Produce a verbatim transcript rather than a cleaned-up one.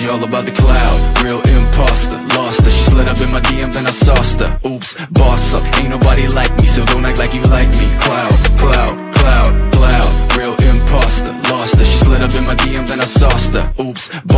She all about the cloud, real imposter. Lost her, she slid up in my D M, then I sauced her. Oops, boss up, ain't nobody like me, so don't act like you like me. Cloud, cloud, cloud, cloud, real imposter. Lost her, she slid up in my D M, then I sauced her. Oops,